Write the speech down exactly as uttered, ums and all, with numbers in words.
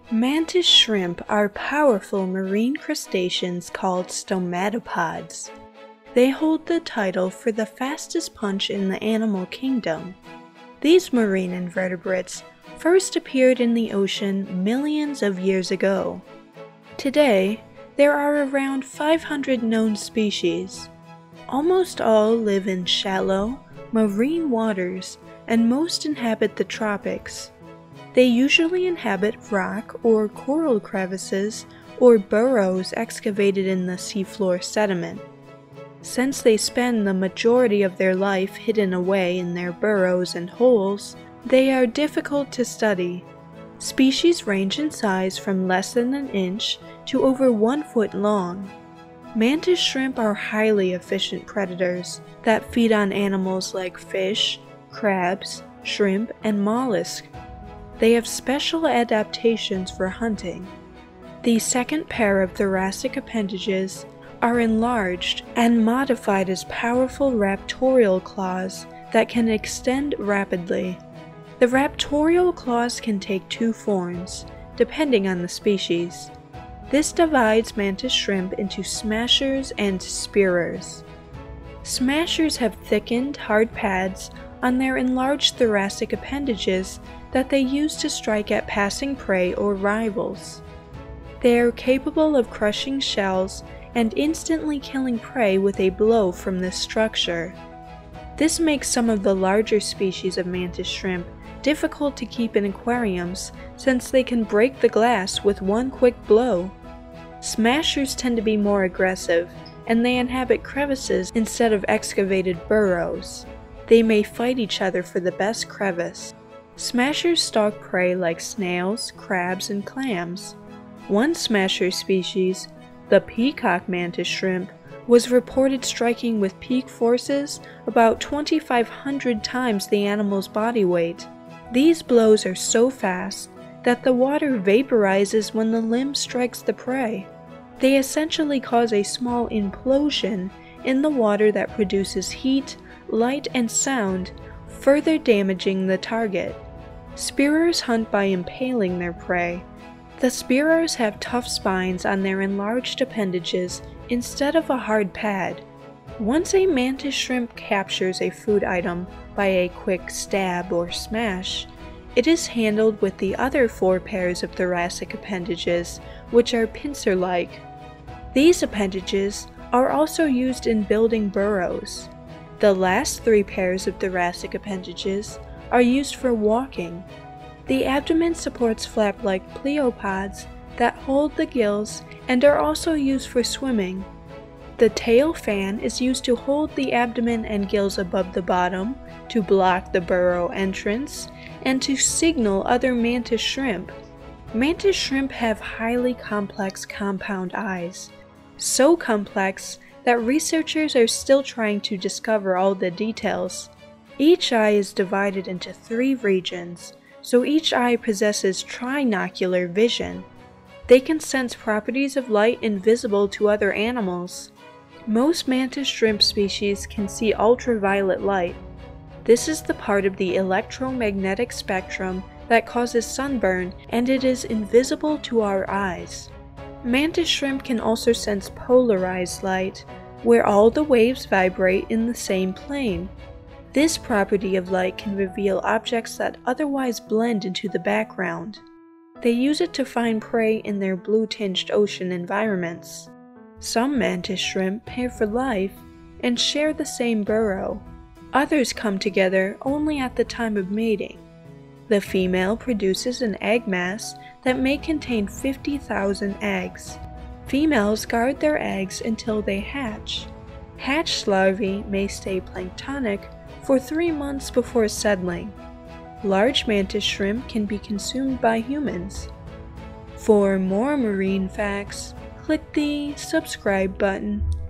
Mantis shrimp are powerful marine crustaceans called stomatopods. They hold the title for the fastest punch in the animal kingdom. These marine invertebrates first appeared in the ocean millions of years ago. Today, there are around five hundred known species. Almost all live in shallow, marine waters, and most inhabit the tropics. They usually inhabit rock or coral crevices or burrows excavated in the seafloor sediment. Since they spend the majority of their life hidden away in their burrows and holes, they are difficult to study. Species range in size from less than an inch to over one foot long. Mantis shrimp are highly efficient predators that feed on animals like fish, crabs, shrimp, and mollusks. They have special adaptations for hunting. The second pair of thoracic appendages are enlarged and modified as powerful raptorial claws that can extend rapidly. The raptorial claws can take two forms, depending on the species. This divides mantis shrimp into smashers and spearers. Smashers have thickened, hard pads on their enlarged thoracic appendages that they use to strike at passing prey or rivals. They are capable of crushing shells and instantly killing prey with a blow from this structure. This makes some of the larger species of mantis shrimp difficult to keep in aquariums since they can break the glass with one quick blow. Smashers tend to be more aggressive, and they inhabit crevices instead of excavated burrows. They may fight each other for the best crevice. Smashers stalk prey like snails, crabs, and clams. One smasher species, the peacock mantis shrimp, was reported striking with peak forces about twenty-five hundred times the animal's body weight. These blows are so fast that the water vaporizes when the limb strikes the prey. They essentially cause a small implosion in the water that produces heat, light, and sound, further damaging the target. Spearers hunt by impaling their prey. The spearers have tough spines on their enlarged appendages instead of a hard pad. Once a mantis shrimp captures a food item by a quick stab or smash, it is handled with the other four pairs of thoracic appendages, which are pincer-like. These appendages are also used in building burrows. The last three pairs of thoracic appendages are used for walking. The abdomen supports flap-like pleopods that hold the gills and are also used for swimming. The tail fan is used to hold the abdomen and gills above the bottom, to block the burrow entrance, and to signal other mantis shrimp. Mantis shrimp have highly complex compound eyes, so complex that researchers are still trying to discover all the details. Each eye is divided into three regions, so each eye possesses trinocular vision. They can sense properties of light invisible to other animals. Most mantis shrimp species can see ultraviolet light. This is the part of the electromagnetic spectrum that causes sunburn, and it is invisible to our eyes. Mantis shrimp can also sense polarized light, where all the waves vibrate in the same plane. This property of light can reveal objects that otherwise blend into the background. They use it to find prey in their blue-tinged ocean environments. Some mantis shrimp pair for life and share the same burrow. Others come together only at the time of mating. The female produces an egg mass that may contain fifty thousand eggs. Females guard their eggs until they hatch. Hatched larvae may stay planktonic for three months before settling. Large mantis shrimp can be consumed by humans. For more marine facts, click the subscribe button